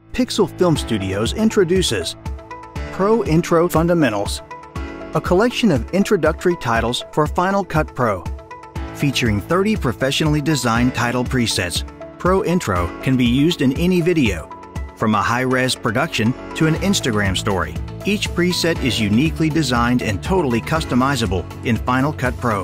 Pixel Film Studios introduces ProIntro Fundamentals, a collection of introductory titles for Final Cut Pro. Featuring 30 professionally designed title presets, ProIntro can be used in any video, from a high-res production to an Instagram story. Each preset is uniquely designed and totally customizable in Final Cut Pro.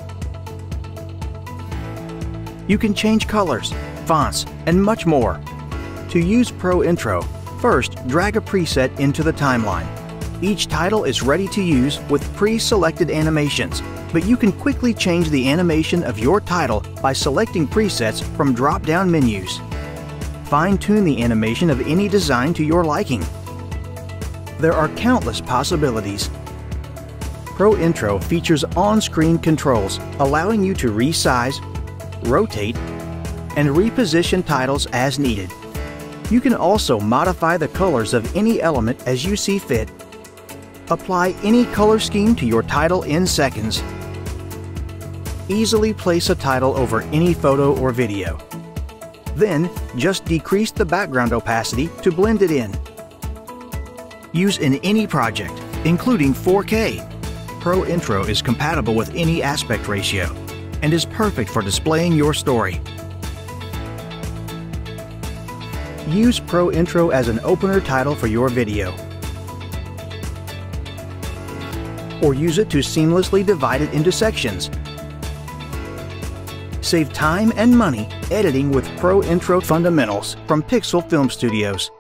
You can change colors, fonts, and much more. To use ProIntro, first drag a preset into the timeline. Each title is ready to use with pre-selected animations, but you can quickly change the animation of your title by selecting presets from drop-down menus. Fine-tune the animation of any design to your liking. There are countless possibilities. ProIntro features on-screen controls allowing you to resize, rotate, and reposition titles as needed. You can also modify the colors of any element as you see fit. Apply any color scheme to your title in seconds. Easily place a title over any photo or video. Then, just decrease the background opacity to blend it in. Use in any project, including 4K. ProIntro is compatible with any aspect ratio and is perfect for displaying your story. Use ProIntro as an opener title for your video, or use it to seamlessly divide it into sections. Save time and money editing with ProIntro Fundamentals from Pixel Film Studios.